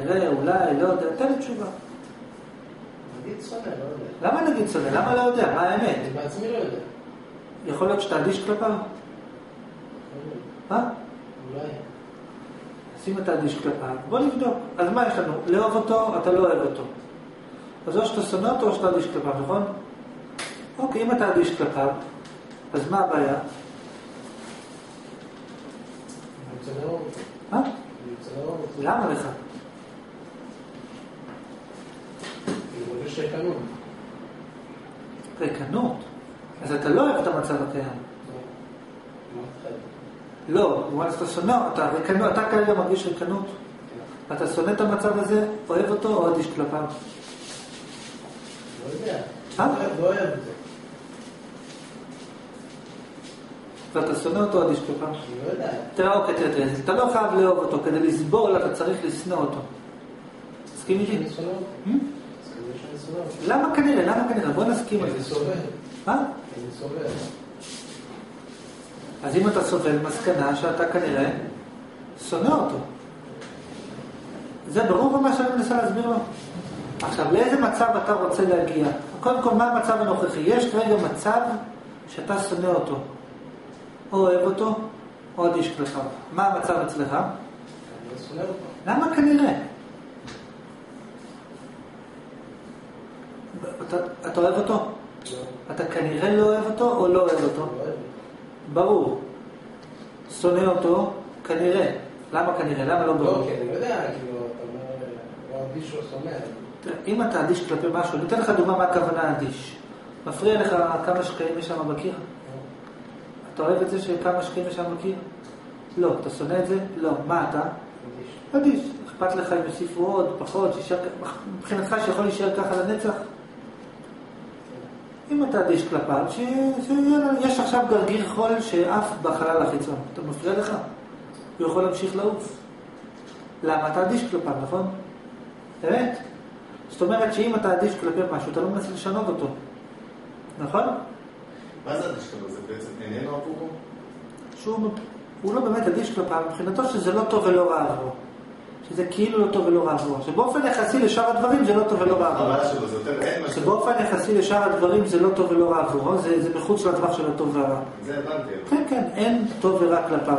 נראה, אולי, לא יודע, תן לי תשובה. נגיד שונא, לא יודע. למה נגיד שונא? למה לא יודע? מה האמת? אני בעצמי לא יודע. יכול להיות שאתה אדיש כלפיו? מה? אולי. אז אם אתה אדיש כלפיו, בוא נבדוק. אז מה יש לנו? לאהוב אותו, אתה לא אוהב אותו. אז או שאתה שונא אותו או שאתה אדיש כלפיו, נכון? אוקיי, אם אתה אדיש כלפיו, אז מה הבעיה? אני רוצה לאהוב אותו. מה? אני רוצה לאהוב אותו. למה לך? אני מרגיש ריקנות. ריקנות? אז אתה לא אוהב את המצב הקיים. לא, במובן שאתה שונא, אתה כרגע מרגיש ריקנות. אתה שונא את המצב הזה, אוהב אותו או אדיש כלפיו? לא יודע. לא אוהב את זה. ואתה שונא אותו או אדיש כלפיו? אני לא יודע. תראה, אוקיי, תראה, אתה לא חייב לאהוב אותו, כדי לסבול אתה צריך לשנוא אותו. תסכים איתי? אני שונא אותו. אני שונא אותו. למה כנראה? בוא נסכים על זה. אני סובל. מה? אני סובל. אז אם אתה סובל, מסקנה שאתה כנראה שונא אותו. זה ברור מה שאני מנסה להסביר לו. עכשיו, לאיזה מצב אתה רוצה להגיע? קודם כל, מה המצב הנוכחי? יש כרגע מצב שאתה שונא אותו. או אוהב אותו, או אדיש כלפיו. מה המצב אצלך? אני שונא אותו. למה כנראה? אתה אוהב אותו? לא. אתה כנראה לא אוהב אותו או לא אוהב אותו? לא אוהב. ברור. שונא אותו, כנראה. למה כנראה? למה לא ברור? לא, כי אני לא יודע, כאילו, אתה אומר, הוא אדיש או שונא. אם אתה אדיש כלפי משהו, אני אתן לך דוגמה מה הכוונה אדיש. מפריע לך כמה שקעים יש שם בקיר? אתה אוהב את זה שכמה שקעים יש שם בקיר? לא. אתה שונא את זה? לא. מה אתה? אדיש. אכפת לך אם יוסיפו עוד, פחות, מבחינתך שיכול להישאר ככה לנצח? אם אתה אדיש כלפיו, שיש עכשיו גרגיר חול שעף בחלל החיצון. אתה מפריע לך? הוא יכול להמשיך לעוף. למה? אתה אדיש כלפיו, נכון? באמת? זאת אומרת שאם אתה אדיש כלפי משהו, אתה לא מנסה לשנות אותו. נכון? מה זה אדיש כלפיו? זה בעצם איננו עבורו? הוא לא באמת אדיש כלפיו, מבחינתו שזה לא טוב ולא רע עבורו. שזה כאילו לא טוב ולא רע עבורו. שבאופן יחסי לשאר הדברים זה לא טוב ולא רע עבורו. הבעיה שלו זה יותר אין משהו. שבאופן יחסי לשאר הדברים זה לא טוב ולא רע עבורו, זה מחוץ לטווח של הטוב והרע. זה הבנתי. כן, אין טוב ורע כלפיו.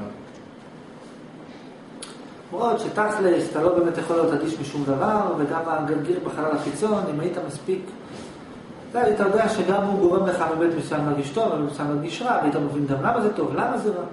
למרות שתכלס, אתה לא באמת יכול להיות אדיש משום דבר, וגם הגרגיר בחלל החיצון, אם היית מספיק, אתה יודע שגם הוא גורם לך באמת מסוים להרגיש טוב, אבל מסוים להרגיש רע, והיית מבין גם למה זה טוב, למה זה רע.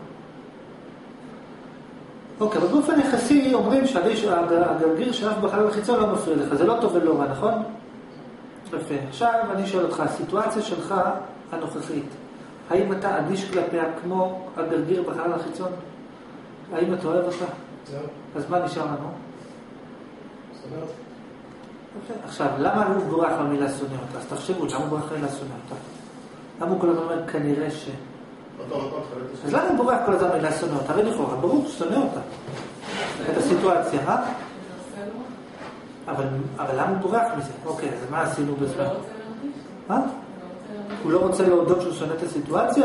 אוקיי, אבל באופן יחסי אומרים שהגרגיר שאף בחלל החיצון לא מפריע לך, זה לא טוב ולא רע, נכון? יפה. עכשיו אני שואל אותך, הסיטואציה שלך הנוכחית, האם אתה אדיש כלפיה כמו הגרגיר בחלל החיצון? האם אתה אוהב אותה? זהו. אז מה נשאר לנו? שונא אותו. עכשיו, למה הוא בורח במילה שונא אותה? אז תחשבו, למה הוא בורח במילה שונא אותה? למה הוא כל הזמן אומר כנראה ש... אז למה הוא בורח כל הזמן במילה שונא אותה? הרי לכאורה, ברור, שונא אותה. את הסיטואציה, אה? אבל למה הוא בורח מזה? אוקיי, אז מה עשינו בזמן? מה? הוא לא רוצה להודות שהוא שונא את הסיטואציה?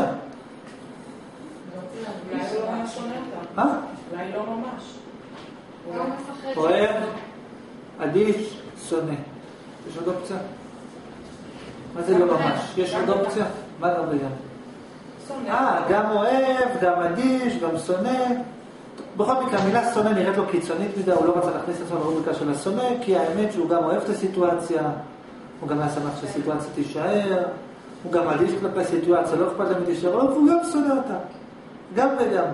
אולי לא ממש שונא אותה. מה? אולי לא ממש. הוא לא מפחד. אוהב, אדיש, שונא. יש עוד אופציה? מה זה לא ממש? יש עוד אופציה? מה לא בגלל? גם אוהב, גם אדיש, גם שונא. בכל מקרה, המילה שונא נראית לו קיצונית מדי, הוא לא רצה להכניס את עצמו לרובריקה של השונא, כי האמת שהוא גם אוהב את הסיטואציה, הוא גם היה שמח שהסיטואציה תישאר, הוא גם אדיש כלפי הסיטואציה, לא אכפת להם תישאר, והוא גם שונא אותה. גם וגם.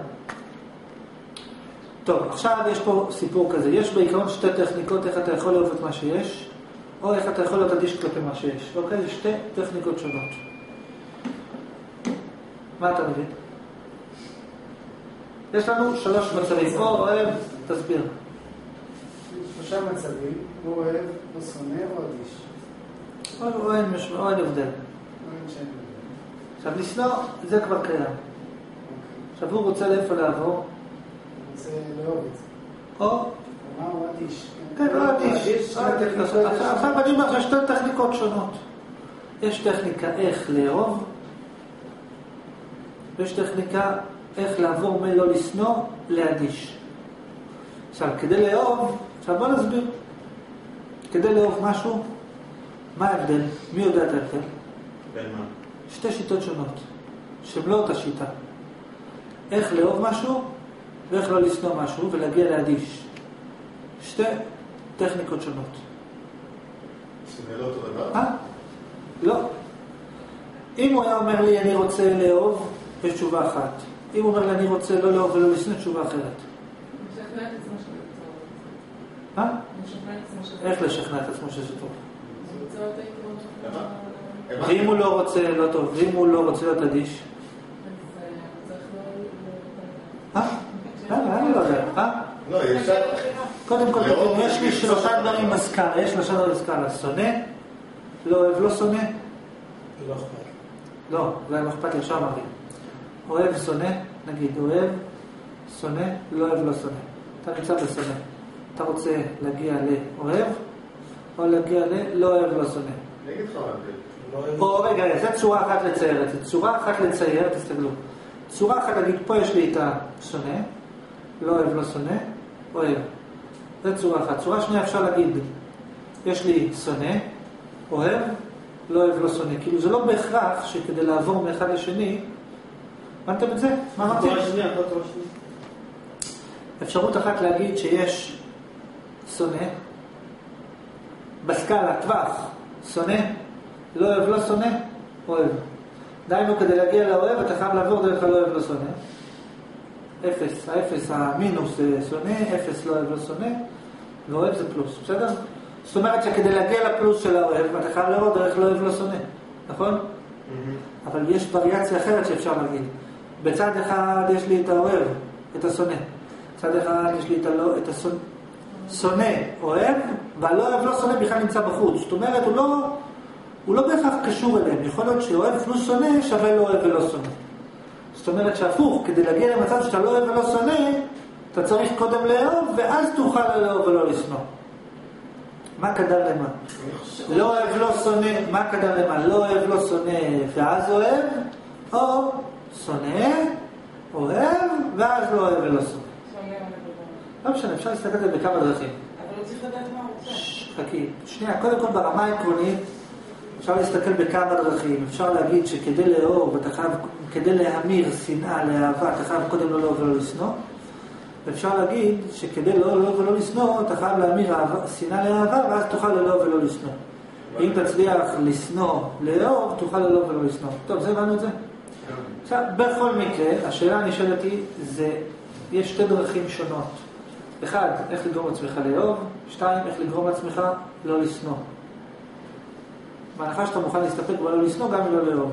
טוב, עכשיו יש פה סיפור כזה. יש בעיקרון שתי טכניקות איך אתה יכול לאהוב את מה שיש, או איך אתה יכול להיות אדיש כלפי מה שיש. אוקיי? זה שתי טכניקות שונות. מה אתה מבין? יש לנו 3 מצבים. או אוהב, תסביר. 3 מצבים, או אוהב, או שונא, או אדיש. או אין הבדל. עכשיו לשנוא, זה כבר קיים. עכשיו הוא רוצה לאיפה לעבור? הוא רוצה לאהוב את זה. או? מה הוא אדיש? כן, לא אדיש. עכשיו אני אומר שתי טכניקות שונות. יש טכניקה איך לאהוב, ויש טכניקה איך לעבור מלא לשנוא לאדיש. עכשיו, כדי לאהוב, עכשיו בוא נסביר. כדי לאהוב משהו, מה ההבדל? מי יודע את ההבדל? בין מה? שתי שיטות שונות, שהן לא אותה שיטה. איך לאהוב משהו, ואיך לא לשנוא משהו, ולהגיע להדיש. שתי טכניקות שונות. שזה לא אותו דבר? לא. אם הוא היה אומר לי, אני רוצה לאהוב, יש תשובה אחת. אם הוא אומר לי, אני רוצה לא לאהוב ולא לשנוא, תשובה אחרת. איך לשכנע את עצמו שזה טוב? ואם הוא לא רוצה, לא טוב. ואם הוא לא רוצה, לא תדיש. אני לא יודע. לא, אפשר... קודם כל, יש לי שלושה דברים בסקאלה. יש שלושה דברים בסקאלה. שונא, לא אוהב, לא שונא. לא אכפת. לא, זה לא אכפת לי, עכשיו אמרתי. אוהב, שונא, נגיד, אוהב, שונא, לא אוהב, לא שונא. אתה נמצא בשונא. אתה רוצה להגיע לאוהב, או להגיע ללא אוהב, לא שונא. אני אגיד לך מה זה. או רגע, זו צורה אחת לצייר את זה. צורה אחת לצייר, תסתכלו. צורה אחת להגיד, פה יש לי את השונא, לא אוהב, לא שונא, אוהב. זו צורה אחת. צורה שנייה אפשר להגיד, יש לי שונא, אוהב, לא אוהב, לא שונא. כאילו זה לא בהכרח שכדי לעבור מאחד לשני, הבנתם את זה? מה אמרתי? אפשרות אחת להגיד שיש שונא, בסקאלה, טווח, שונא, לא אוהב, לא שונא, אוהב. דיינו, כדי להגיע לאוהב, אתה חייב לעבור דרך הלא אוהב, לא שונא. אפס, האפס, המינוס זה שונא, אפס לא אוהב, לא שונא, ואוהב זה פלוס, בסדר? זאת אומרת שכדי להגיע לפלוס של האוהב, אתה חייב לעבור דרך לא אוהב, לא שונא, נכון? אבל יש וריאציה אחרת שאפשר להגיד. בצד אחד יש לי את האוהב, את השונא. בצד אחד יש לי את השונא, אוהב, והלא אוהב, לא שונא בכלל נמצא בחוץ. זאת אומרת, הוא לא בהכרח קשור אליהם. יכול להיות שאוהב פלוס שונא שווה לא אוהב ולא שונא. זאת אומרת שהפוך, כדי להגיע למצב שאתה לא אוהב ולא שונא, אתה צריך קודם לאהוב, ואז תוכל לאהוב ולא לשנוא. מה קדם למה? לא אוהב, לא שונא, מה קדם למה? לא אוהב, לא שונא, ואז אוהב, או שונא, אוהב, ואז לא אוהב ולא שונא. לא משנה, אפשר להסתכל על זה בכמה דרכים. אבל הוא צריך לדעת מה הוא רוצה. חכי, שנייה, קודם כל ברמה העקרונית, אפשר להסתכל בכמה דרכים. אפשר להגיד שכדי לאהוב, כדי להמיר שנאה לאהבה, אתה חייב קודם לא לאהוב ולא לשנוא. ואפשר להגיד שכדי לא לאהוב ולא לשנוא, אתה חייב להמיר שנאה לאהבה, ואז תוכל לאהוב ולא לשנוא. אם תצליח לשנוא לאהוב, תוכל לאהוב ולא לשנוא. טוב, זה הבנו את זה? עכשיו, בכל מקרה, השאלה הנשאלת היא, יש שתי דרכים שונות. אחד, איך לגרום לעצמך לאהוב. שתיים, איך לגרום לעצמך לא לשנוא. בהנחה שאתה מוכן להסתפק ולא לשנוא, גם לא לאהוב.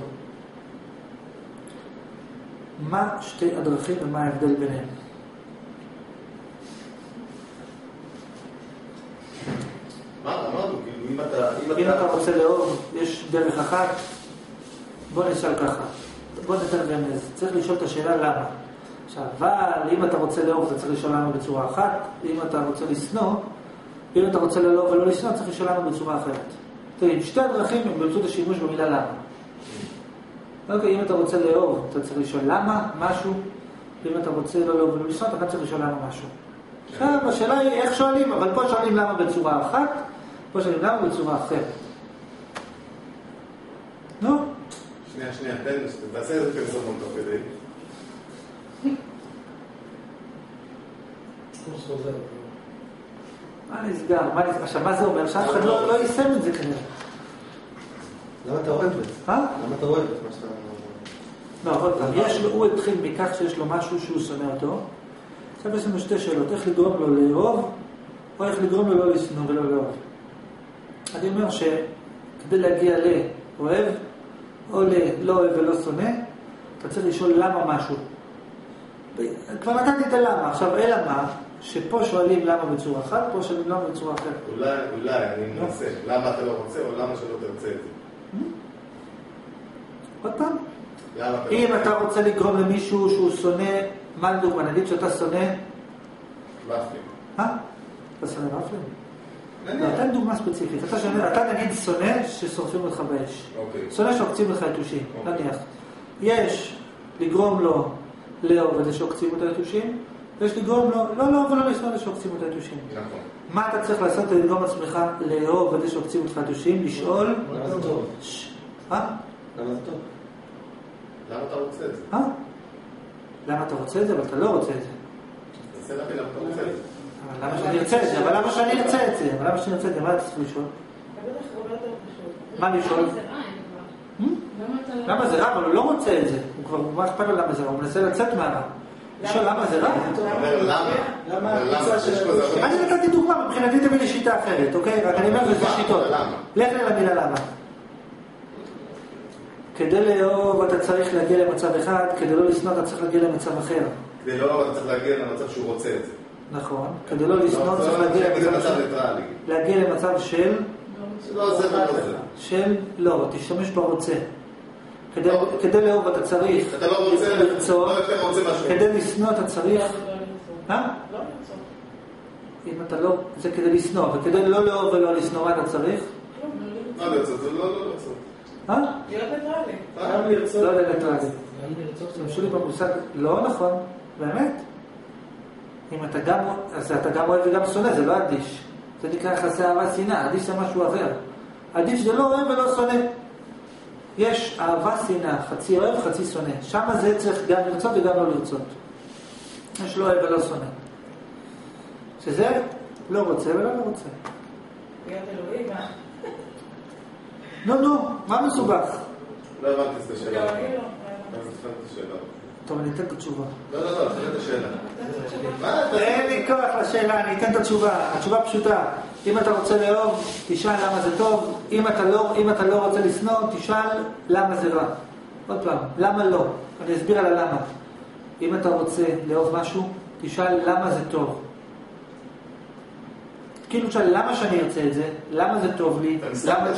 מה שתי הדרכים ומה ההבדל ביניהם? אמרנו, כאילו, אם אתה רוצה לאהוב, יש דרך אחת, בוא נשאל ככה. בוא נתרגם לזה. צריך לשאול את השאלה למה. עכשיו, אבל אם אתה רוצה לאהוב, אתה צריך לשאול למה בצורה אחת. אם אתה רוצה לשנוא, אם אתה רוצה לאהוב ולא לשנוא, צריך לשאול למה בצורה אחרת. תראי, שתי הדרכים הם באמצעות השימוש במילה למה. אוקיי, אם אתה רוצה לאהוב, אתה צריך לשאול למה משהו. אם אתה רוצה לא לאהוב ולא לשנוא, אתה צריך לשאול למה משהו. עכשיו, השאלה היא איך שואלים, אבל פה שואלים למה בצורה אחת, פה שואלים למה בצורה אחרת. נו? שנייה, תעשה איזה פרסומות תוך כדי. מה נסגר? עכשיו, מה זה אומר? שאף אחד לא יישם את זה כנראה. למה אתה אוהב את זה? למה אתה אוהב את מה שאתה... לא, עוד פעם, הוא התחיל מכך שיש לו משהו שהוא שונא אותו. עכשיו יש לנו שתי שאלות, איך לגרום לו לאהוב, או איך לגרום לו לא לשנוא ולא לאהוב. אני אומר שכדי להגיע לאוהב, או ללא אוהב ולא שונא, אתה צריך לשאול למה משהו. כבר נתתי את הלמה, עכשיו אלא מה, שפה שואלים למה בצורה אחת, פה שואלים למה בצורה אחרת. אולי, אני מנסה, למה אתה לא רוצה, או למה שלא תרצה את זה? עוד פעם? אם אתה רוצה לגרום למישהו שהוא שונא, מה לדוגמה, נגיד שאתה שונא? ופלים. אתה שונא ופלים? לא, תן דוגמה ספציפית. אתה נגיד שונא ששורפים אותך באש. שונא שעוקצים לך יתושים, נניח. יש לגרום לו לאהוב את זה שעוקצים את היתושים, ויש לגרום לו, לא לאהוב ולא לשנוא את שעוקצים אותך יתושים. נכון. מה אתה צריך לעשות כדי לגרום עצמך לאהוב את שעוקצים אותך יתושים? לשאול... למה זה טוב? למה זה טוב? למה אתה רוצה את זה? למה אתה רוצה את זה, אבל אתה לא רוצה את זה. תנסה להבין למה אתה רוצה את זה. אבל למה שאני ארצה את זה? אבל למה שאני ארצה את זה? מה אתה צריך לשאול? מה לשאול? למה זה רע? אבל הוא לא רוצה את זה. הוא כבר, מה אכפת לו למה זה רע? הוא מנסה לצאת מהרע. לשאול למה זה רע? למה? אני נתתי דוגמה, מבחינתי תביא לי שיטה אחרת, אוקיי? רק אני אומר לזה שיטות. לך לי למילה למה. כדי לאהוב אתה צריך להגיע למצב אחד, כדי לא לשנוא אתה צריך להגיע למצב אחר. כדי לא אתה צריך להגיע למצב שהוא רוצה את זה. נכון. כדי לא לשנוא צריך להגיע למצב של... לא זה ולא זה. של... לא, תשתמש ברוצה. כדי לאהוב אתה צריך... אתה לא רוצה לרצות. לא יותר רוצה משהו. כדי לשנוא אתה צריך... לא לרצות. אם אתה לא... זה כדי לשנוא. וכדי לא לאהוב ולא לשנוא מה אתה צריך? לא לרצות, זה לא לרצות. להיות ניטרלי. לא לניטרלי. תמשו לי במושג, לא נכון, באמת. אם אתה גם, אז אתה גם אוהב וגם שונא, זה לא אדיש. זה נקרא יחסי אהבה שנאה, אדיש זה משהו אחר. אדיש זה לא אוהב ולא שונא. יש אהבה שנאה, חצי אוהב, חצי שונא. שם זה צריך גם לרצות וגם לא לרצות. יש לא אוהב ולא שונא. שזה לא רוצה ולא לא רוצה. להיות אלוהים, נו, מה מסובך? לא הבנתי את השאלה. לא. טוב, אני אתן את התשובה. לא, תן את השאלה. אין לי כוח לשאלה, אני אתן את התשובה. התשובה פשוטה. אם אתה רוצה לאהוב, תשאל למה זה טוב. אם אתה לא רוצה לשנוא, תשאל למה זה רע. עוד פעם, למה לא? אני אסביר על הלמה. אם אתה רוצה לאהוב משהו, תשאל למה זה טוב. כאילו תשאל למה שאני ארצה את זה, למה זה טוב לי, למה...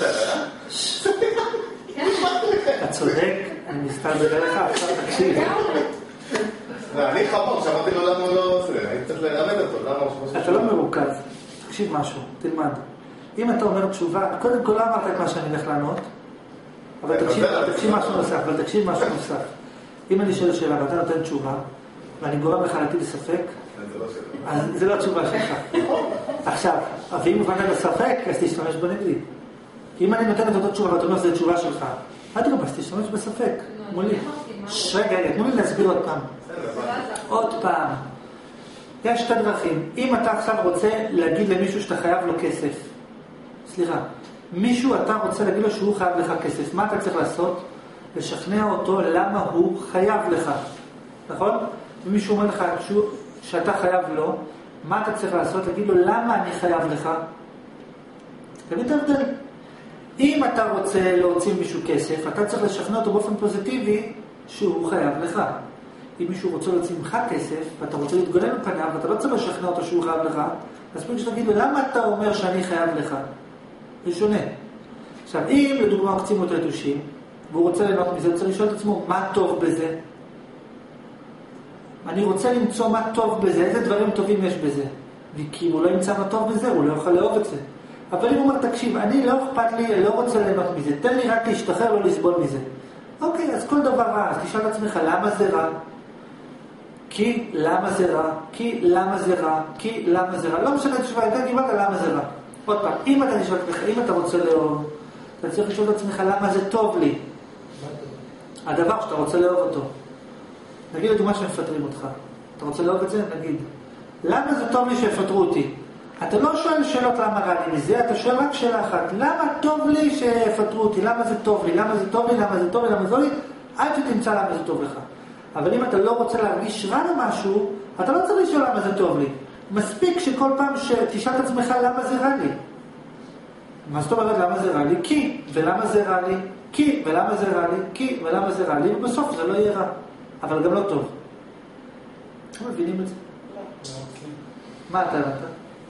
אתה צודק, אני מסתלבט עליך, עכשיו תקשיב. אני חמור, שמעתי לו למה הוא לא עושה, אני צריך ללמד אותו, אתה לא מרוכז, תקשיב משהו, תלמד. אם אתה אומר תשובה, קודם כל לא אמרת את מה שאני הולך לענות, אבל תקשיב משהו נוסף. אם אני שואל שאלה ואתה נותן תשובה, ואני גורם לך להטיל ספק, אז זה לא התשובה שלך. עכשיו, ואם הוא בנה לספק, אז תשתמש בו נגדי. אם אני נותן את אותו תשובה ואתה אומר שזה תשובה שלך, אל תראה, אז תשתמש בספק, מולי. רגע, תנו לי להסביר עוד פעם. עוד פעם. יש שתי דרכים. אם אתה עכשיו רוצה להגיד למישהו שאתה חייב לו כסף, סליחה, מישהו אתה רוצה להגיד לו שהוא חייב לך כסף, מה אתה צריך לעשות? לשכנע אותו למה הוא חייב לך. נכון? ומישהו אומר לך שאתה חייב לו, מה אתה צריך לעשות? להגיד לו למה אני חייב לך? תמיד תבדל. אם אתה רוצה להוציא מישהו כסף, אתה צריך לשכנע אותו באופן פוזיטיבי שהוא חייב לך. אם מישהו רוצה להוציא ממך כסף, ואתה רוצה להתגונן בפניו, ואתה לא צריך לשכנע אותו שהוא חייב לך, אז פשוט שתגיד לו, למה אתה אומר שאני חייב לך? זה שונה. עכשיו, אם לדוגמה עוקצים אותו יתושים, והוא רוצה ליהנות מזה, הוא צריך לשאול את עצמו, מה טוב בזה? אני רוצה למצוא מה טוב בזה, איזה דברים טובים יש בזה. כי הוא לא ימצא מה טוב בזה, הוא לא יוכל לאהוב את זה. אבל אם הוא אומר, תקשיב, אני לא אכפת לי, לא רוצה ליהנות מזה, תן לי רק להשתחרר, לא לסבול מזה. אוקיי, אז כל דבר רע, אז תשאל את עצמך, למה זה רע? כי למה זה רע? כי למה זה רע? כי למה זה רע? לא משנה את תשובה, יותר דיברת למה זה רע. עוד פעם, אם אתה נשאל את עצמך, אם אתה רוצה לאהוב, אתה צריך לשאול את עצמך למה זה טוב לי. הדבר שאתה רוצה לאהוב אותו. נגיד לדוגמה שמפטרים אותך. אתה רוצה לאהוב את זה? נגיד. למה זה טוב לי שיפטרו אותי? אתה לא שואל שאלות למה רע לי מזה, אתה שואל רק שאלה אחת. למה טוב לי שיפטרו אותי? למה זה טוב לי? למה זה טוב לי? למה זה טוב לי? למה זה טוב לי? עד שתמצא למה זה טוב לך. אבל אם אתה לא רוצה להרגיש רע למשהו, אתה לא צריך לשאול למה זה טוב לי. מספיק שכל פעם שתשאל את עצמך למה זה רע לי. מה זאת אומרת למה זה רע לי? כי, ולמה זה רע לי? כי, ולמה זה רע לי? כי, ולמה זה רע לי? ובסוף זה לא יהיה רע. אבל גם לא טוב. אתם מבינים את זה? מה אתה הבנת?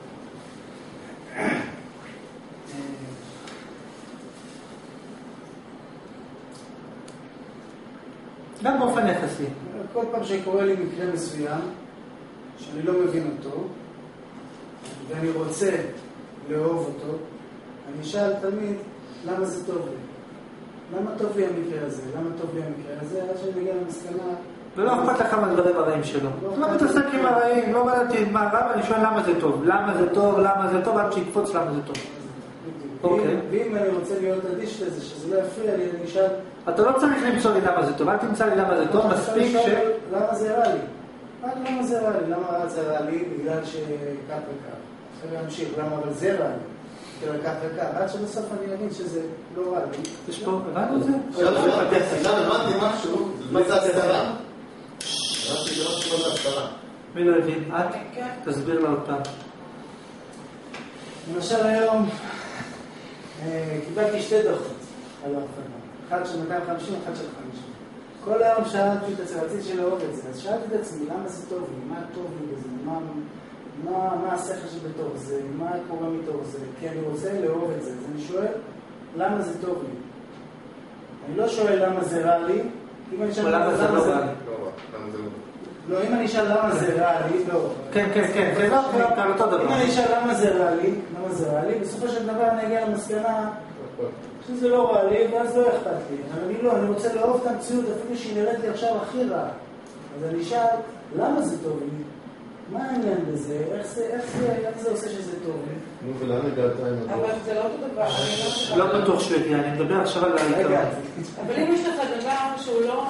גם באופן יחסי. כל פעם שקורה לי מקרה מסוים, שאני לא מבין אותו, ואני רוצה לאהוב אותו, אני אשאל תמיד, למה זה טוב לי? למה טוב לי המקרה הזה? למה טוב לי המקרה הזה? עד שאני מגיע למסקנה, ולא אכפת לך מהדברים הרעים שלו. לא מתעסק עם הרעים, לא מעלתי מה רע, אני שואל למה זה טוב. למה זה טוב, למה זה טוב, עד שיקפוץ למה זה טוב. ואם אני רוצה להיות אדיש לזה, שזה לא יפריע לי, אני אשאל... אתה לא צריך למצוא לי למה זה טוב, אל תמצא לי למה זה טוב, מספיק ש... למה זה רע לי? למה זה רע לי? למה זה רע לי? בגלל שכך וכך. אפשר להמשיך, למה אבל זה רע לי? כאילו כך וכך, עד שבסוף אני אבין שזה לא רע לי. יש פה, הבנו את זה? הבנתי משהו, מה זה הסתרה? מי לא הבין? את? תסביר לה עוד פעם. למשל היום קיבלתי 2 דוחות על ההפקה. אחד של 250, אחד של 50. כל היום שאלתי את עצמי, רציתי שלאהוב את זה. אז שאלתי את עצמי, למה זה טוב לי? מה טוב לי בזה? מה השכל שבתוך זה? מה קורה מתוך זה? כי אני רוצה לאהוב את זה. אז אני שואל, למה זה טוב לי? אני לא שואל למה זה רע לי. למה זה לא רע לי? לא, אם אני אשאל למה זה רע לי, לא. כן, אותו דבר. אם אני אשאל למה זה רע לי, בסופו של דבר אני אגיע למסקנה שזה לא רע לי, ואז לא אכפת לי. אבל אני רוצה לאהוב את המציאות, אפילו שהיא נראית לי עכשיו הכי רע. אז אני אשאל, למה זה טוב לי? מה העניין בזה? איך זה עושה שזה טוב לי? ולאן הגעת עם הדבר? אבל זה לא אותו דבר. לא בטוח שוויתי, אני מדבר עכשיו על העיקרון. אבל אם יש לך דבר שהוא לא...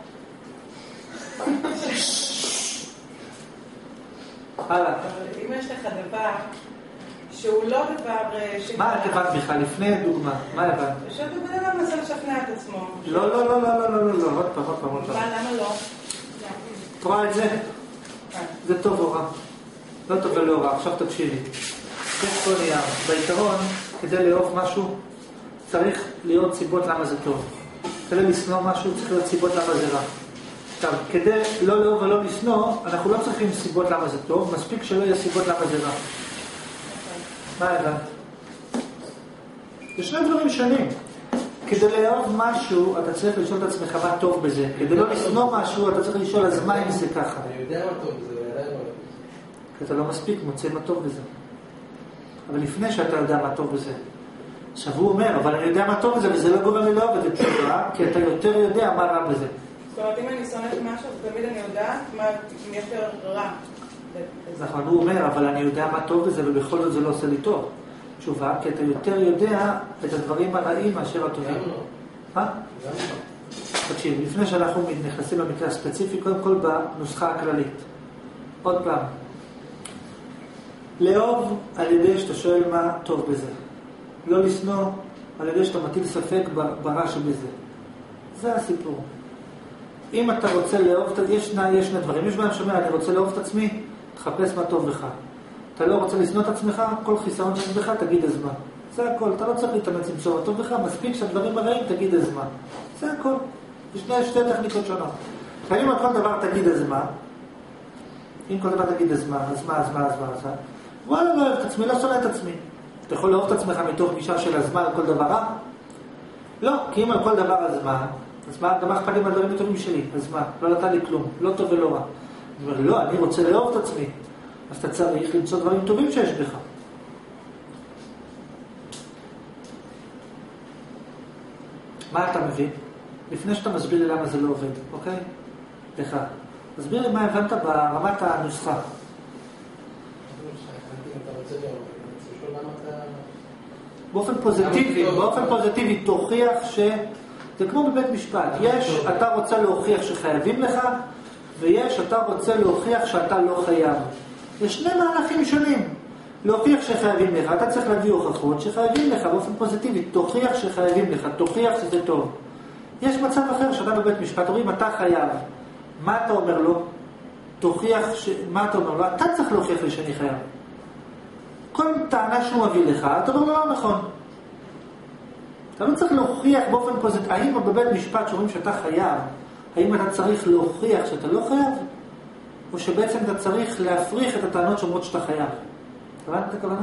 הלאה. אם יש לך דבר שהוא לא דבר... מה את הבנת בכלל? לפני דוגמה, מה הבנת? שאתה בן אדם מנסה לשכנע את עצמו. לא, עוד פעם. למה לא? את רואה את זה? זה טוב או רע? לא טוב ולא רע, עכשיו תקשיבי. יש פה נייר. בעיקרון, כדי לאהוב משהו, צריך להיות סיבות למה זה טוב. כדי לשנוא משהו, צריך להיות סיבות למה זה רע. עכשיו, כדי לא לאהוב ולא לשנוא, אנחנו לא צריכים סיבות למה זה טוב, מספיק שלא יהיה סיבות למה זה רע. מה הבנת? זה 2 דברים שונים. כדי לאהוב משהו, אתה צריך לשאול את עצמך מה טוב בזה. כדי לא לשנוא משהו, אתה צריך לשאול, אז מה אם זה ככה? אני יודע מה טוב בזה, אני יודע מה טוב. כי אתה לא מספיק מוצא מה טוב בזה. אבל לפני שאתה יודע מה טוב בזה. עכשיו הוא אומר, אבל אני יודע מה טוב בזה, וזה לא גורם לי לאהוב את זה תשובה, כי אתה יותר יודע מה רע בזה. זאת אומרת, אם אני שונאת משהו, תמיד אני יודעת מה יותר רע. נכון, הוא אומר, אבל אני יודע מה טוב בזה, ובכל זאת זה לא עושה לי טוב. תשובה, כי אתה יותר יודע את הדברים הרעים מאשר הטובים. מה? תקשיב, לפני שאנחנו נכנסים למקרה הספציפי, קודם כל בנוסחה הכללית. עוד פעם. לאהוב על ידי שאתה שואל מה טוב בזה. לא לשנוא על ידי שאתה מטיל ספק ברע שבזה. זה הסיפור. אם אתה רוצה לאהוב, יש שני דברים. יש בהם שאומר, אני רוצה לאהוב את עצמי, תחפש מה טוב בך. אתה לא רוצה לשנוא את עצמך, כל חיסרון שיש בך, תגיד אז מה. זה הכל. אתה לא צריך להתאמץ למצוא מה טוב בך, מספיק שהדברים הרעים, תגיד אז מה. זה הכל. יש 2 טכניקות שונות. אם על כל דבר תגיד אז מה, אם כל דבר תגיד אז מה, אז מה. וואלה, לא אוהב את עצמי, לא שונא את עצמי. אתה יכול לאהוב את עצמך מתוך גישה של הזמן על כל דבר רע? לא, כי אם על כל דבר אז מה, גם אכפת לי מהדברים הטובים שלי, אז מה? לא נתן לי כלום, לא טוב ולא רע. אני אומר, לא, אני רוצה לאהוב את עצמי. אז אתה צריך למצוא דברים טובים שיש בך. מה אתה מבין? לפני שאתה מסביר לי למה זה לא עובד, אוקיי? לך. תסביר לי מה הבנת ברמת הנוסחה. באופן פוזיטיבי תוכיח זה כמו בבית משפט. אתה רוצה להוכיח שחייבים לך, ויש אתה רוצה להוכיח שאתה לא חייב. יש 2 מהלכים שונים. להוכיח שחייבים לך, אתה צריך להביא הוכחות שחייבים לך באופן פוזיטיבי. תוכיח שחייבים לך, תוכיח שזה טוב. יש מצב אחר שאתה בבית משפט, אומרים אתה חייב. מה אתה אומר לו? מה אתה אומר לו? אתה צריך להוכיח לי שאני חייב. כל טענה שהוא מביא לך, אתה אומר לו לא נכון. אתה לא צריך להוכיח באופן פוזיטיבי. האם בבית משפט שאומרים שאתה חייב, האם אתה צריך להוכיח שאתה לא חייב? או שבעצם אתה צריך להפריך את הטענות שאומרות שאתה חייב? הבנת את הכוונה?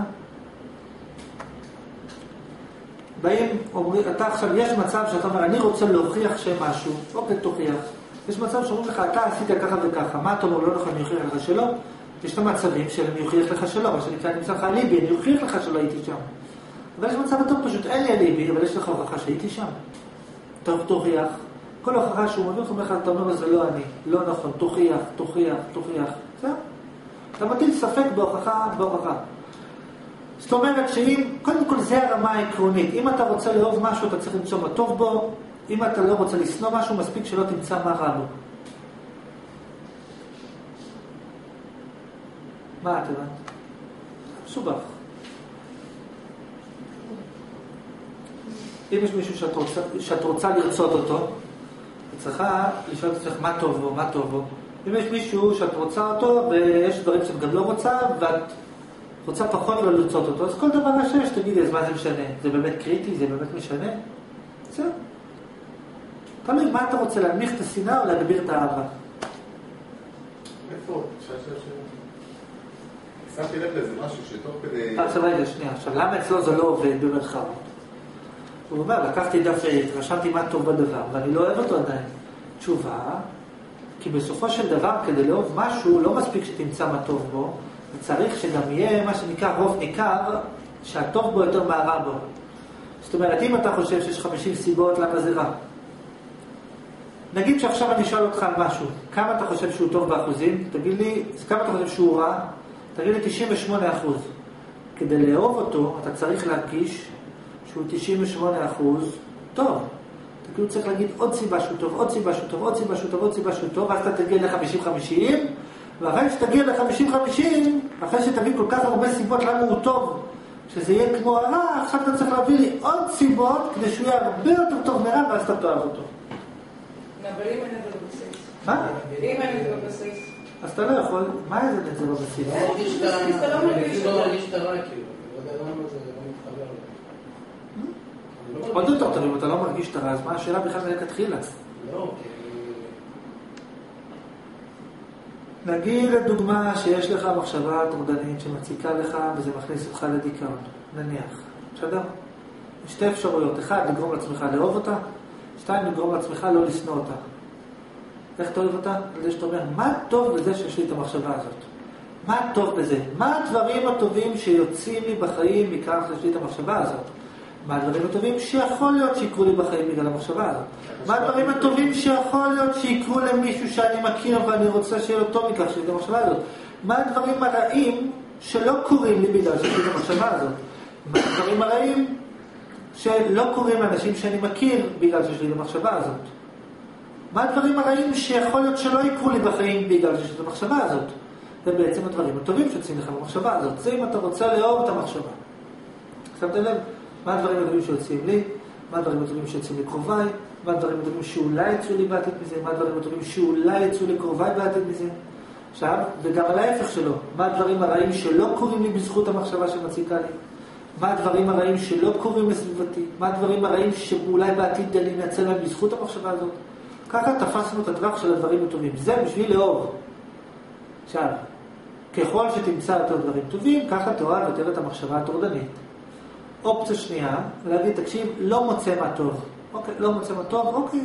אתה עכשיו, יש מצב שאתה אומר, אני רוצה להוכיח שמשהו, אוקיי, תוכיח. יש מצב שאומרים לך, אתה עשית ככה וככה, מה אתה אומר, לא נכון, אני אוכיח לך שלא? יש את המצבים של אני אוכיח לך שלא, אבל שאני נמצא לך אליבי, אני אוכיח לך שלא הייתי שם. אבל יש מצב יותר פשוט, אין לי אליבי, אבל יש לך הוכחה שהייתי שם. תוכיח. כל הוכחה שהוא מביא, אתה אומר לו, זה לא אני, לא נכון, תוכיח. זהו. אתה מטיל ספק בהוכחה. זאת אומרת שאם, קודם כל זה הרמה העקרונית, אם אתה רוצה לאהוב משהו, אתה צריך למצוא מה טוב בו, אם אתה לא רוצה לשנוא משהו, מספיק שלא תמצא מה רע בו. מה את הבנת? מסובך. אם יש מישהו שאת רוצה לרצות אותו, את צריכה לשאול את עצמך מה טוב בו. אם יש מישהו שאת רוצה אותו ויש דברים שאת גם לא רוצה ואת רוצה פחות לא לרצות אותו, אז כל דבר שיש תגידי, אז מה זה משנה? זה באמת קריטי? זה באמת משנה? בסדר. תלוי מה אתה רוצה, להנמיך את השנאה או להגביר את האהבה? איפה? שמתי לב לזה משהו שתוך כדי... עכשיו רגע, שנייה. עכשיו, למה אצלו זה לא עובד במרחב? הוא אומר, לקחתי דף עט, רשמתי מה טוב בדבר, ואני לא אוהב אותו עדיין. תשובה, כי בסופו של דבר, כדי לאהוב משהו, לא מספיק שתמצא מה טוב בו, וצריך שגם יהיה מה שנקרא רוב ניכר, שהטוב בו יותר מהרע בו. זאת אומרת, אם אתה חושב שיש 50 סיבות, למה זה רע? נגיד שעכשיו אני אשאל אותך על משהו, כמה אתה חושב שהוא טוב באחוזים? תגיד לי, כמה אתה חושב שהוא רע? תגיד לי 98%. כדי לאהוב אותו, אתה צריך להרגיש שהוא 98% טוב. אתה כאילו צריך להגיד עוד סיבה שהוא טוב, עוד סיבה שהוא טוב, עוד סיבה שהוא טוב, עוד סיבה שהוא טוב, ואז אתה תגיע ל-50-50, ואחרי שתגיע ל-50-50, אחרי שתביא כל כך הרבה סיבות למה הוא טוב, שזה יהיה כמו הרע, עכשיו אתה צריך להביא לי עוד סיבות, כדי שהוא יהיה הרבה יותר טוב מרע, ואז אתה תאהב אותו. אבל אם אין את זה בבסיס. מה? אם אין את זה בבסיס. אז אתה לא יכול, מה איזה את זה בבסיס? אתה לא מרגיש את הרע, כאילו. לא יודע למה זה לא מתחבר. עוד יותר טוב, אם אתה לא מרגיש את הרע, אז מה השאלה בכלל מלכתחילה? לא, נגיד לדוגמה שיש לך מחשבה טורדנית שמציקה לך וזה מכניס אותך לדיכאון, נניח, בסדר? יש שתי אפשרויות, אחד, לגרום לעצמך לאהוב אותה, שתיים, לגרום לעצמך לא לשנוא אותה. איך אתה אוהב אותה? על זה שאתה אומר, מה טוב בזה שיש לי את המחשבה הזאת? מה טוב בזה? מה הדברים הטובים שיוצאים לי בחיים מכך שיש לי את המחשבה הזאת? מה הדברים הטובים שיכול להיות שיקרו לי בחיים בגלל המחשבה הזאת? מה הדברים הטובים שיכול להיות שיקרו למישהו שאני מכיר ואני רוצה שיהיה לו טוב מכך שיש לי את המחשבה הזאת? מה הדברים הרעים שלא קורים לי בגלל שיש לי את המחשבה הזאת? מה הדברים הרעים שלא קורים לאנשים שאני מכיר בגלל שיש לי את המחשבה הזאת? מה הדברים הרעים שיכול להיות שלא יקרו לי בחיים בגלל שיש לי את המחשבה הזאת? זה בעצם הדברים הטובים שיוצאים לך במחשבה הזאת. זה אם אתה רוצה לאהוב את המחשבה. שמתם לב? מה הדברים הטובים שיוצאים לי? מה הדברים הטובים שיוצאים לקרוביי? מה הדברים הטובים שאולי יצאו לי בעתיד מזה? מה הדברים הטובים שאולי יצאו לקרוביי בעתיד מזה? עכשיו, וגם על ההפך שלו. מה הדברים הרעים שלא קורים לי בזכות המחשבה שמציקה לי? מה הדברים הרעים שלא קורים לסביבתי? מה הדברים הרעים שאולי בעתיד אני אנצל להם בזכות המחשבה הזאת? ככה תפסנו את הטווח של הדברים הטובים. זה בשביל לאהוב. עכשיו, ככל שתמצא יותר דברים טובים, ככה תאהב יותר את המחשבה הטורדנית. אופציה שנייה, להגיד, תקשיב, לא מוצא מה טוב. אוקיי, לא מוצא מה טוב, אוקיי.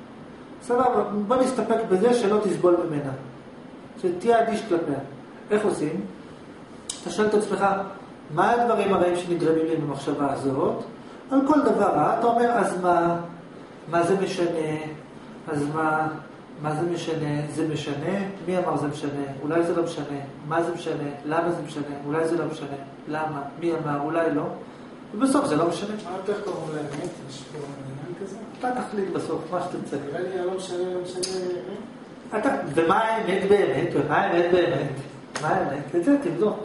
סבבה, בוא נסתפק בזה שלא תסבול ממנה. שתהיה אדיש כלפיה. איך עושים? אתה שואל את עצמך, מה הדברים הרעים שנגרמים לי במחשבה הזאת? על כל דבר רע, אתה אומר, אז מה? מה זה משנה? אז מה זה משנה? זה משנה? מי אמר זה משנה? אולי זה לא משנה. מה זה משנה? למה זה משנה? אולי זה לא משנה. למה? מי אמר? אולי לא. ובסוף זה לא משנה. מה יותר קרוב לאמת? יש פה עניין כזה? אתה תחליט בסוף, מה שתרצה. נראה לי לא משנה. ומה האמת באמת? ומה האמת באמת? מה האמת? את זה תבדוק.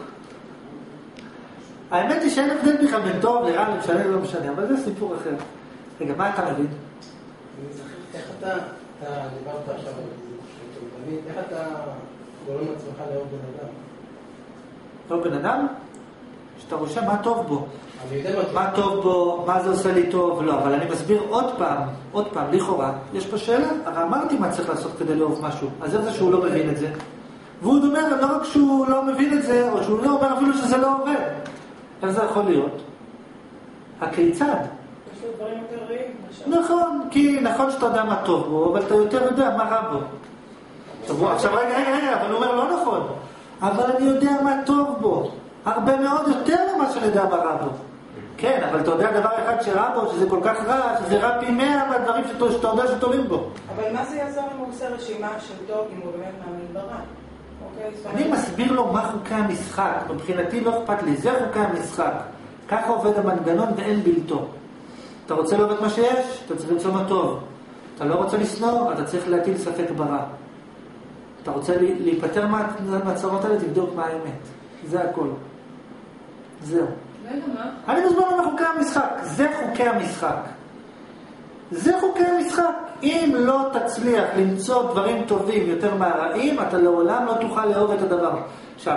האמת היא שאין הבדל בכלל בין טוב לרע, למשנה לא משנה, אבל זה סיפור אחר. רגע, מה אתה מבין? איך אתה דיברת עכשיו על זה, איך אתה גורם לעצמך לאהוב בן אדם? לא בן אדם? שאתה רושם מה טוב בו. אני יודע מה טוב בו, מה זה עושה לי טוב, לא, אבל אני מסביר עוד פעם, לכאורה, יש פה שאלה, הרי אמרתי מה צריך לעשות כדי לאהוב משהו, אז איך זה שהוא לא מבין את זה? והוא אומר, לא רק שהוא לא מבין את זה, או שהוא לא אומר אפילו שזה לא עובד. איך זה יכול להיות? הכיצד? יש לו דברים יותר רעים. נכון, כי נכון שאתה יודע מה טוב בו, אבל אתה יותר יודע מה רע בו. עכשיו רגע, אבל הוא אומר לא נכון. אבל אני יודע מה טוב בו. הרבה מאוד יותר ממה שאני יודע מה רע בו. כן, אבל אתה יודע דבר אחד שרע בו, שזה כל כך רע, שזה רע פי 100 מהדברים שאתה יודע שטובים בו. אבל מה זה יעזור אם הוא עושה רשימה של טוב, אם הוא באמת מאמין ברע? אני מסביר לו מה חוקי המשחק. מבחינתי לא אכפת לי, זה חוקי המשחק. ככה עובד המנגנון ואין בלתו. אתה רוצה לאהוב מה שיש, אתה צריך למצוא מה טוב. אתה לא רוצה לשנוא, אתה צריך להטיל ספק ברע. אתה רוצה להיפטר מהצרות האלה, תבדוק מה האמת. זה הכל. זהו. אני מסביר לו מה חוקי המשחק. זה חוקי המשחק. זה חוקי המשחק. אם לא תצליח למצוא דברים טובים יותר מהרעים, אתה לעולם לא תוכל לאהוב את הדבר. עכשיו,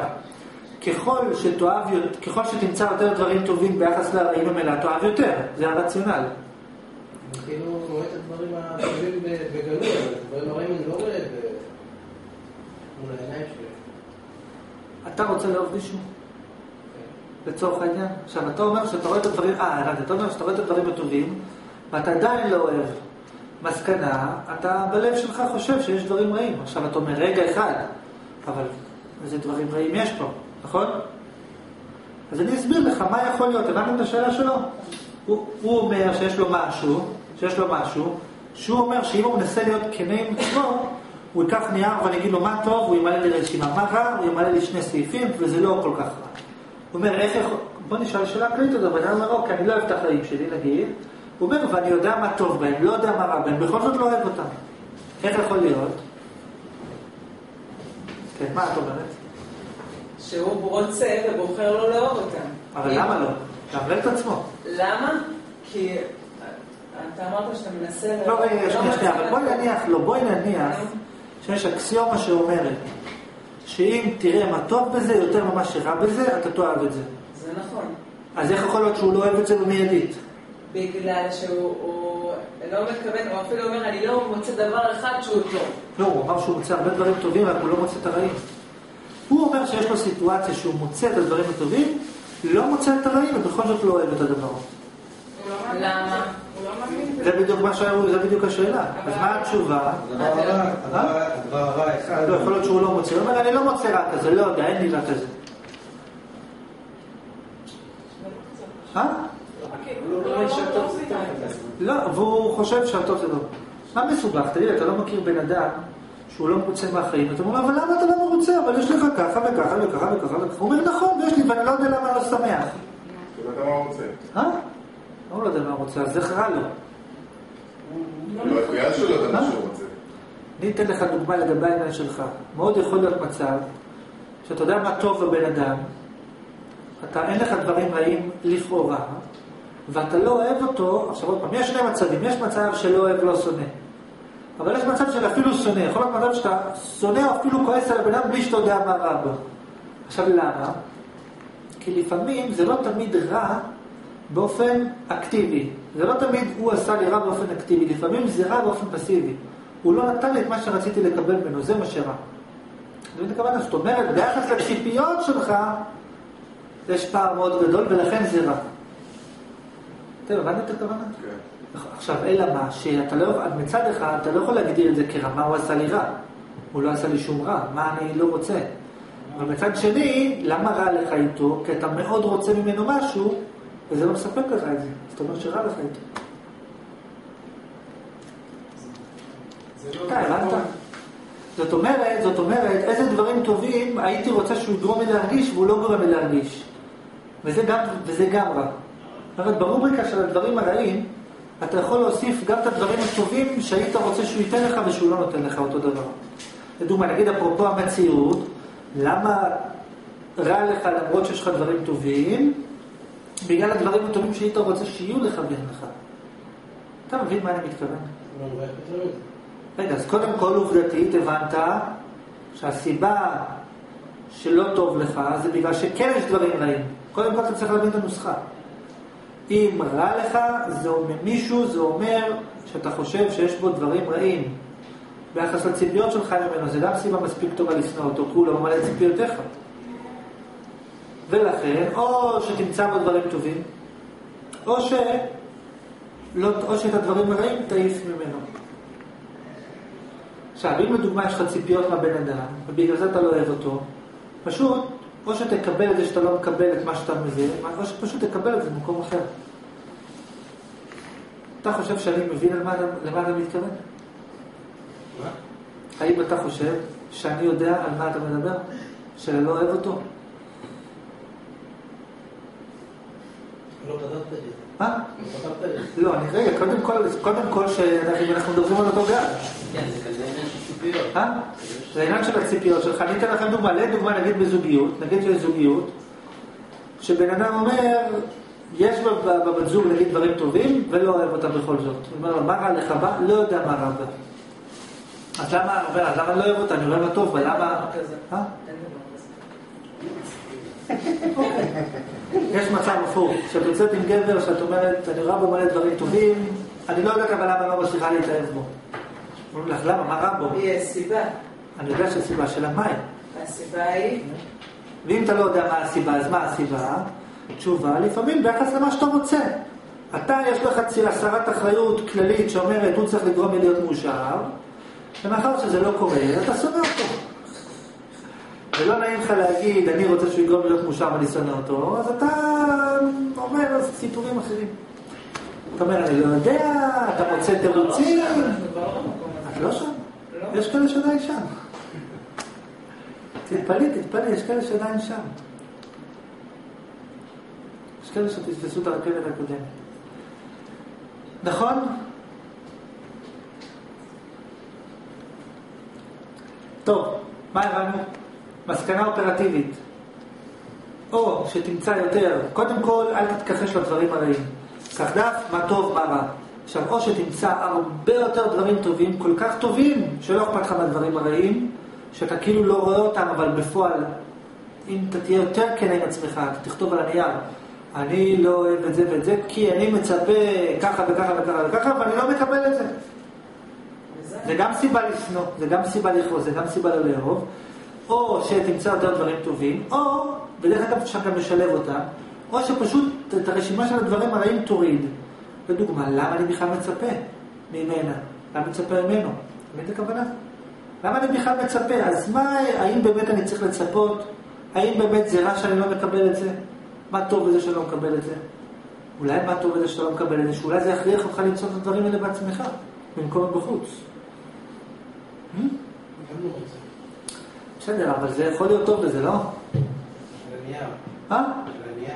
ככל שתמצא יותר דברים טובים ביחס לרעים המלא, תאהב יותר. זה הרציונל. כאילו רואה את הדברים הטובים בגלוי, אבל הדברים הרעים אני לא רואה מול העיניים שלי. אתה רוצה לאהוב מישהו? לצורך העניין. עכשיו, אתה אומר שאתה רואה את הדברים, אתה אומר שאתה רואה את הדברים הטובים, ואתה עדיין לא אוהב. מסקנה, אתה בלב שלך חושב שיש דברים רעים. עכשיו, אתה אומר, רגע אחד, אבל איזה דברים רעים יש פה, נכון? אז אני אסביר לך מה יכול להיות. הבנתם את השאלה שלו? הוא אומר שיש לו משהו, שהוא אומר שאם הוא מנסה להיות כנה עם עצמו, הוא ייקח נייר ואני אגיד לו מה טוב, הוא ימלא לי רשימה, מה רע, הוא ימלא לי 2 סעיפים, וזה לא כל כך רע. הוא אומר, בוא נשאל שאלה כללית אותו, ואני אומר, אוקיי, אני לא אוהב את החיים שלי, נגיד. הוא אומר, ואני יודע מה טוב בהם, לא יודע מה רע בהם, בכל זאת לא אוהב אותם. איך יכול להיות? כן, מה את אומרת? שהוא רוצה ובוחר לא לאהוב אותם. אבל למה לא? לאמלל את עצמו. למה? כי אתה אמרת שאתה מנסה... לא, שנייה, אבל בואי נניח שיש אקסיומה שאומרת שאם תראה מה טוב בזה יותר ממה שרע בזה, אתה תאהב את זה. זה נכון. אז איך יכול להיות שהוא לא אוהב את זה במיידית? בגלל שהוא לא מתכוון, הוא אפילו אומר, אני לא מוצא דבר אחד שהוא טוב. לא, הוא אמר שהוא מוצא הרבה דברים טובים, אבל הוא לא מוצא את הרעים. הוא אומר שיש לו סיטואציה שהוא מוצא את הדברים הטובים, לא מוצא את הרעים, ובכל זאת לא אוהב את הדבר. למה? זה בדיוק השאלה. אז מה התשובה? הדבר הרע אחד. לא, יכול להיות שהוא לא מוצא. הוא אומר, אני לא מוצא רע כזה, לא יודע, אין לי רע כזה. לא, והוא חושב שהטוב זה לא. מה מסובך? תגיד, אתה לא מכיר בן אדם שהוא לא מרוצה מהחיים, אתה אומר, אבל למה אתה לא מרוצה? אבל יש לך ככה וככה וככה וככה. הוא אומר, נכון, יש לי, ואני לא יודע למה אני לא שמח. אתה יודע מה הוא רוצה? הוא לא יודע מה הוא רוצה, אז זה חרא לו. לא, בגלל שהוא לא יודע מה שהוא רוצה. אני אתן לך דוגמה לגבי העניין שלך. מאוד יכול להיות מצב שאתה יודע מה טוב בבן אדם, אין לך דברים רעים לכאורה, ואתה לא אוהב אותו. עכשיו עוד פעם, יש 2 מצבים. יש מצב שלא אוהב, לא שונא. אבל יש מצב של אפילו שונא. יכול להיות מצב שאתה שונא או אפילו כועס על הבן אדם בלי שאתה יודע מה רע בו. עכשיו למה? כי לפעמים זה לא תמיד רע באופן אקטיבי. זה לא תמיד הוא עשה לי רע באופן אקטיבי. לפעמים זה רע באופן פסיבי. הוא לא נתן לי את מה שרציתי לקבל ממנו. זה מה שרע. זאת אומרת, ביחס לציפיות שלך, יש פער מאוד גדול, ולכן זה רע. אתם הבנת את הכוונה? כן. עכשיו, אלא מה? שאתה לא, מצד אחד, אתה לא יכול להגדיר את זה כרע, מה הוא עשה לי רע? הוא לא עשה לי שום רע, מה אני לא רוצה? אבל מצד שני, למה רע לך איתו? כי אתה מאוד רוצה ממנו משהו, וזה לא מספק לך את זה. זאת אומרת שרע לך איתו. אתה הבנת? זאת אומרת, איזה דברים טובים הייתי רוצה שהוא יגרום לי להרגיש, והוא לא גורם לי להרגיש. וזה גם רע. אבל ברובריקה של הדברים הרעים, אתה יכול להוסיף גם את הדברים הטובים שהיית רוצה שהוא ייתן לך ושהוא לא נותן לך אותו דבר. לדוגמה, נגיד אפרופו המציאות, למה רע לך למרות שיש לך דברים טובים? בגלל הדברים הטובים שהיית רוצה שיהיו לך ואין לך. אתה מבין מה אני מתכוון? רגע, אז קודם כל עובדתית הבנת שהסיבה שלא טוב לך זה בגלל שכן יש דברים רעים. קודם כל אתה צריך להבין את הנוסחה. אם רע לך, זה אומר מישהו, זה אומר שאתה חושב שיש בו דברים רעים. ביחס לציפיות שלך ממנו, זה גם סיבה מספיק טובה לשנוא אותו, כי הוא לא ממלא ציפיותיך. ולכן, או שתמצא בו דברים טובים, או שאת הדברים הרעים תעיף ממנו. עכשיו, אם לדוגמה יש לך ציפיות מהבן אדם, ובגלל זה אתה לא אוהב אותו, פשוט או שתקבל את זה שאתה לא מקבל את מה שאתה מבין, או שפשוט תקבל את זה במקום אחר. אתה חושב שאני מבין למה אתה מתכוון? מה? האם אתה חושב שאני יודע על מה אתה מדבר? שאני לא אוהב אותו? לא כתבת לי. מה? לא כתבת לי. לא, רגע, קודם כל שאנחנו מדברים על אותו גל. כן, זה כזה עניין של ציפיות. זה העניין של הציפיות שלך. אני אתן לכם דוגמה, לדוגמה נגיד בזוגיות, נגיד שיש זוגיות, שבן אדם אומר, יש בבת זוג נגיד דברים טובים, ולא אוהב אותה בכל זאת. הוא אומר לו, מה רע לך בה? לא יודע מה רע בה. אז למה לא אוהב אותה? אני רואה מה טוב, אבל למה... יש מצב הפוך, כשאת יוצאת עם גבר, שאת אומרת, אני רואה בו מלא דברים טובים, אני לא יודעת אבל למה לא מצליחה להתאהב בו. אומרים לך, למה? מה רע בו? יש סיבה. אני יודע שהסיבה שלה מה היא. הסיבה היא... ואם אתה לא יודע מה הסיבה, אז מה הסיבה? תשובה, לפעמים ביחס למה שאתה רוצה. אתה יש לך הסרת אחריות כללית שאומרת, הוא צריך לגרום לי להיות מאושר, ומאחר שזה לא קורה, אתה שונא אותו. ולא נעים לך להגיד, אני רוצה שהוא יגרום להיות מאושר ואני שונא אותו, אז אתה אומר סיפורים אחרים. אתה אומר, אני לא יודע, אתה מוצא תירוצים. את לא שם? יש כאלה שעדיין שם. תתפלי, יש כאלה שעדיין שם. יש כאלה שתתפסו את הרכבת הקודמת. נכון? טוב, מה הבנו? מסקנה אופרטיבית. או שתמצא יותר, קודם כל אל תתכחש לדברים הרעים. כך דף, מה טוב, מה רע. עכשיו, או שתמצא הרבה יותר דברים טובים, כל כך טובים, שלא אכפת לך מהדברים הרעים, שאתה כאילו לא רואה אותם, אבל בפועל, אם אתה תהיה יותר כן עם עצמך, אתה תכתוב על הנייר, אני לא אוהב את זה ואת זה, כי אני מצפה ככה וככה וככה וככה, ואני לא מקבל את זה. זה גם סיבה לשנוא, זה גם סיבה לכעוס, זה גם סיבה לא לאהוב, או שתמצא יותר דברים טובים, או, בדרך כלל אפשר גם לשלב אותם, או שפשוט את הרשימה של הדברים הרעים תוריד. לדוגמה, למה אני בכלל מצפה ממנה? למה מצפה ממנו? באמת הכוונה? למה אני בכלל מצפה? אז מה, האם באמת אני צריך לצפות? האם באמת זה רע שאני לא מקבל את זה? מה טוב בזה שאני לא מקבל את זה? אולי מה טוב בזה שאתה לא מקבל את זה? שאולי זה יכריח אותך למצוא את הדברים האלה בעצמך, במקום בחוץ. בסדר, אבל זה יכול להיות טוב בזה, לא? לנייר. מה? לנייר.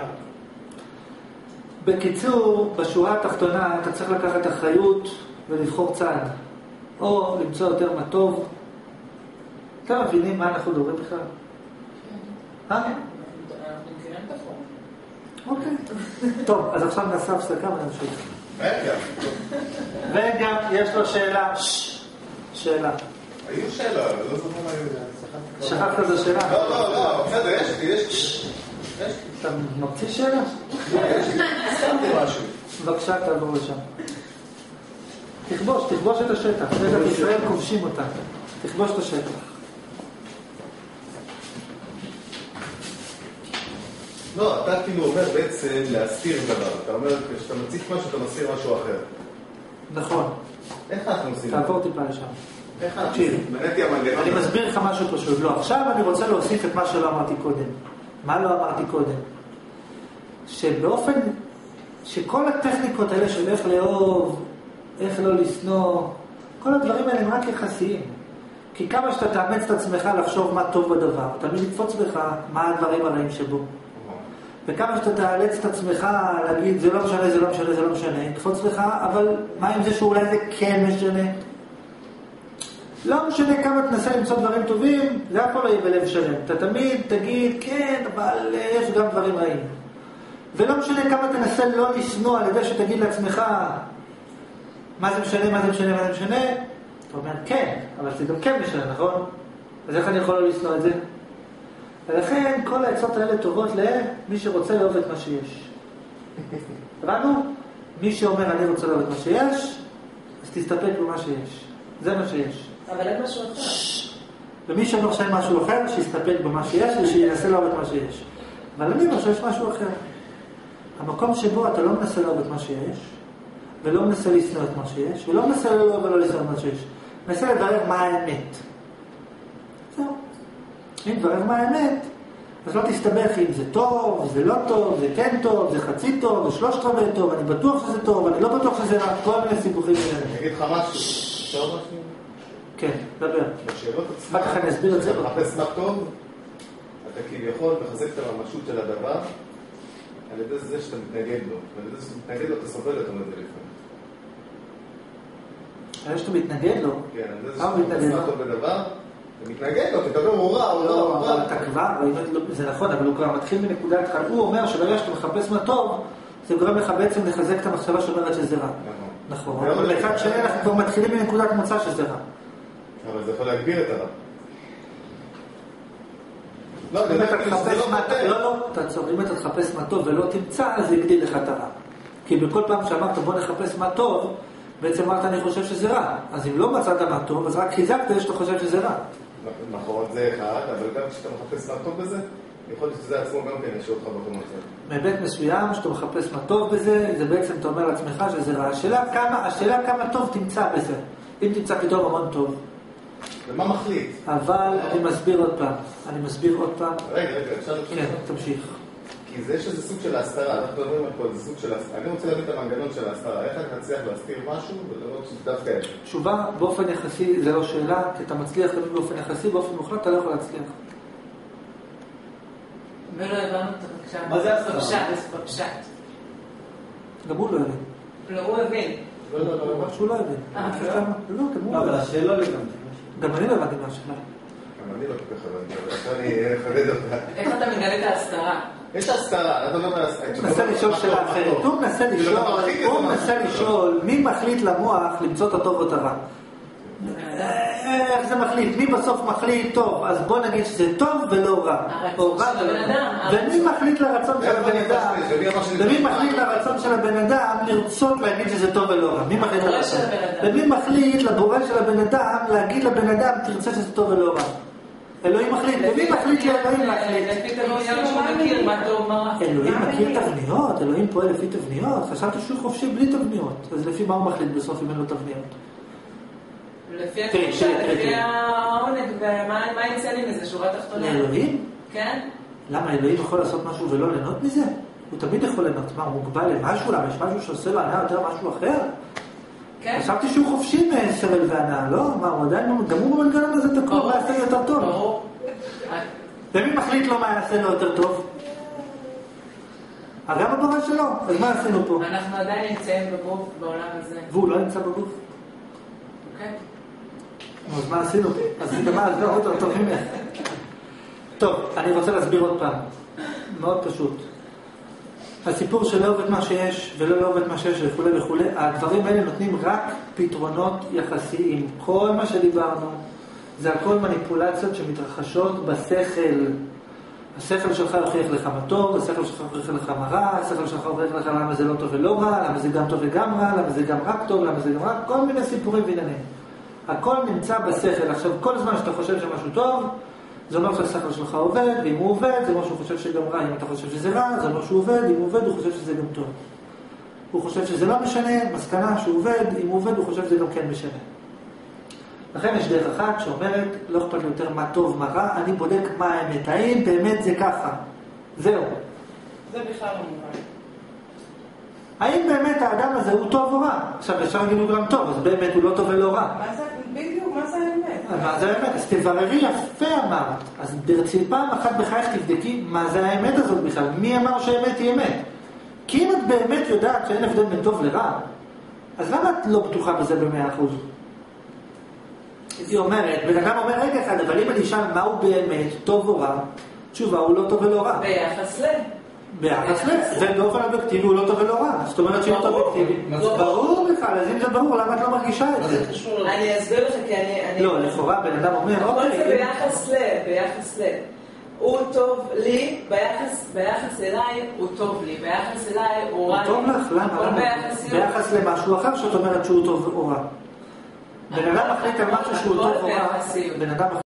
בקיצור, בשורה התחתונה אתה צריך לקחת אחריות ולבחור צעד. או למצוא יותר מה טוב. אתם מבינים מה אנחנו מדברים בכלל? אנחנו מכירים את החוק. אוקיי. טוב, אז עכשיו נעשה הפסקה ונמשיך. רגע, יש לו שאלה. שאלה. היו שאלה, לא זוכר מה היו. שכחת את השאלה? לא, בסדר, יש לי. אתה מוציא שאלה? סתמתי משהו. בבקשה, תעבור לשם. תכבוש את השטח. רגע, ישראל כובשים אותה. תכבוש את השטח. לא, אתה כאילו אומר בעצם להסתיר דבר. אתה אומר, כשאתה מציף משהו, אתה מסתיר משהו אחר. נכון. איך אנחנו עושים? תעבור טיפה לשם. איך אנחנו עושים? בנתי המנגנון. אני מסביר לך משהו פשוט. לא, עכשיו אני רוצה להוסיף את מה שלא אמרתי קודם. מה לא אמרתי קודם? שבאופן, שכל הטכניקות האלה של איך לאהוב, איך לא לשנוא, כל הדברים האלה הם רק יחסיים. כי כמה שאתה תאמץ את עצמך לחשוב מה טוב בדבר, תמיד יקפוץ בך מה הדברים הרעים שבו. וכמה שאתה תאלץ את עצמך להגיד זה לא משנה, זה לא משנה, זה לא משנה, יקפוץ לך, אבל מה עם זה שאולי זה כן משנה? לא משנה כמה תנסה למצוא דברים טובים, זה אף פעם לא יהיה בלב שלם. אתה תמיד תגיד, כן, אבל יש גם דברים רעים. ולא משנה כמה תנסה לא לשנוא על ידי שתגיד לעצמך, מה זה משנה, מה זה משנה, מה זה משנה? אתה אומר, כן, אבל זה גם כן משנה, נכון? אז איך אני יכול לא לשנוא את זה? ולכן כל העצות האלה טובות למי שרוצה לאהוב את מה שיש. הבנו? מי שאומר, אני רוצה לאהוב את מה שיש, אז תסתפק במה שיש. זה מה שיש. אבל אין משהו אחר. ומי שאומר שאין משהו אחר, שיסתפק במה שיש ושינסה לאהוב את מה שיש. אבל אני אומר שיש משהו אחר. המקום שבו אתה לא מנסה לאהוב את מה שיש, ולא מנסה לשנוא את מה שיש, ולא מנסה לאהוב ולא לשנוא את מה שיש. מנסה לברר מה האמת. זהו. אם תברר מה האמת, אז לא תסתבך אם זה טוב, זה לא טוב, זה כן טוב, זה חצי טוב, זה 3/4 טוב, אני בטוח שזה טוב, אני לא בטוח שזה רע, כל מיני סיבוכים. אני אגיד לך משהו, אפשר משהו? כן, דבר. בשאלות עצמך, אחר כך אני אסביר את זה. כשאתה מחפש מה טוב, אתה כביכול מחזק את הממשות של הדבר, על ידי זה שאתה מתנגד לו, ועל ידי זה שאתה מתנגד לו, אתה סובל יותר מזה לפעמים. על ידי שאתה מתנגד לו? כן, על ידי זה שאתה מחפש מה טוב בדבר, אתה מתנגד לו, תדבר, הוא רע, הוא רע, הוא רע. אתה כבר, זה נכון, אבל הוא כבר מתחיל מנקודת חד. הוא אומר שברגע שאתה מחפש מה טוב, זה גורם לך בעצם לחזק את המחשבה שאומרת שזה רע. נכון. אבל לאחד שני אנחנו כבר מתחילים מנקודת מוצא שזה רע. אבל זה יכול להגביר את הרע. לא, תעצור, אם אתה תחפש מה טוב ולא תמצא, אז זה יגדיל לך את הרע. כי בכל פעם שאמרת בוא נחפש מה טוב, בעצם אמרת אני חושב שזה רע. אז אם לא מצאת מה טוב, אז רק חיזקת שאתה חושב שזה רע. נכון, זה אחד, אבל גם כשאתה מחפש מה טוב בזה, יכול להיות שזה עצמו גם כן ישאיר אותך באותו מצב. מבית מסוים, שאתה מחפש מה טוב בזה, זה בעצם אתה אומר לעצמך שזה רע. השאלה כמה טוב תמצא בזה. אם תמצא פתאום המון טוב. ומה מחליט? אבל אני מסביר עוד פעם. רגע, אפשר לשאול? כן, תמשיך. כי זה שזה סוג של ההסתרה, אנחנו מדברים על כל זה סוג של ההסתרה. אני רוצה להבין את המנגנון של ההסתרה. איך אני מצליח להסתיר משהו ולראות שזה דווקא אין? תשובה, באופן יחסי, זה לא שאלה, כי אתה מצליח תמיד באופן יחסי, באופן מוחלט אתה לא יכול להצליח. ולא הבנו את הבקשה. מה זה הסתרה? בפשט. גם הוא לא הבין. לא, הוא הבין. לא. שהוא לא הבין. לא, גם הוא לא אבל הבין. השאלה לא הבנתי. גם אני לא הבנתי מה השאלה. גם אני לא כל כך הבנתי, אבל עכשיו אני אחדד אותה. איך אתה מגלה את ההסתרה? יש הסתרה, אתה לא אומר... הוא מנסה לשאול שאלה אחרת. הוא מנסה לשאול מי מחליט למוח למצוא את הטוב או את הרע. איך זה מחליט? מי בסוף מחליט טוב? אז בוא נגיד שזה טוב ולא רע. הרצון של הבן אדם. ומי מחליט לרצון של הבן אדם? ומי מחליט לרצון של הבן אדם לרצות להגיד שזה טוב ולא רע? מי מחליט לרצון? ומי מחליט לבורא של הבן אדם להגיד לבן אדם תרצה שזה טוב ולא רע? אלוהים מחליט. ומי מחליט לאלוהים להחליט? לפי תבניות שהוא מכיר מה טוב מה רע. אלוהים מכיר תבניות? אלוהים פועל לפי תבניות? חשבתי שהוא חופשי בלי תבניות. אז לפי מה הוא מחליט בסוף אם אין לו תבניות? לפי התחושה, לפי העונג, ומה יצא לי מזה, שורה תחתונה? לאלוהים? כן. למה אלוהים יכול לעשות משהו ולא ליהנות מזה? הוא תמיד יכול ליהנות. מה, הוא מוגבל למשהו? למה יש משהו שעושה לו הנאה יותר משהו אחר? כן. חשבתי שהוא חופשי מסבל והנאה, לא? מה, הוא עדיין, גם הוא במנגנון הזה תקוע, מה יעשה לי יותר טוב? ברור. ומי מחליט לו מה יעשה לו יותר טוב? גם הבורא שלו, אז מה עשינו פה? אנחנו עדיין נמצאים בגוף בעולם הזה. והוא לא נמצא בגוף. אוקיי. אז מה עשינו? אז מה, אז לא יותר טוב ממך. טוב, אני רוצה להסביר עוד פעם. מאוד פשוט. הסיפור של לא עובד מה שיש ולא עובד מה שיש וכו' וכו', הדברים האלה נותנים רק פתרונות יחסיים. כל מה שדיברנו זה הכל מניפולציות שמתרחשות בשכל. השכל שלך יוכיח לך מה טוב, השכל שלך יוכיח לך מה רע, השכל שלך יוכיח לך למה זה לא טוב ולא רע, למה זה גם טוב וגם רע, למה זה גם רק טוב, למה זה גם רק, כל מיני סיפורים ועניינים. הכל נמצא בשכל. עכשיו, כל זמן שאתה חושב שמשהו טוב, זה אומר שהשכל שלך עובד, ואם הוא עובד, זה אומר שהוא חושב שגם רע. אם אתה חושב שזה רע, זה אומר שהוא עובד, אם הוא עובד, הוא חושב שזה גם טוב. הוא חושב שזה לא משנה, מסקנה שהוא עובד, אם הוא עובד, הוא חושב שזה גם כן משנה. לכן יש דרך אחת שאומרת, לא אכפת לי יותר מה טוב, מה רע, אני בודק מה האמת. האם באמת זה ככה? זהו. זה בכלל לא מובן. האם באמת האדם הזה הוא טוב או רע? עכשיו, אפשר להגיד הוא גם טוב, אז באמת הוא לא טוב ולא רע. מה זה, בדיוק, מה זה האמת? מה זה האמת? אז תבררי יפה אמרת. אז ברצינות פעם אחת בחייך תבדקי מה זה האמת הזאת בכלל. מי אמר שהאמת היא אמת? כי אם את באמת יודעת שאין הבדל בין טוב לרע, אז למה את לא בטוחה בזה ב100%? היא אומרת, בן אדם אומר רגע אחד, אבל אם אני אשאל מהו באמת טוב או רע, תשובה הוא לא טוב ולא רע. ביחס ל... ביחס ל... ובאופן אובייקטיבי הוא לא טוב ולא רע. זאת אומרת שהוא טוב אובייקטיבי. ברור בכלל, אז אם זה ברור, למה את לא מרגישה את זה? אני אסביר לך כי אני... לא, לכאורה בן אדם אומר, הכל זה ביחס ל... הוא טוב לי, ביחס אליי הוא טוב לי, ביחס אליי הוא רע לי. הוא טוב לך, למה? ביחס למשהו אחר שאת אומרת שהוא טוב או רע. בן אדם מחליט על משהו שהוא טוב או רע, בן אדם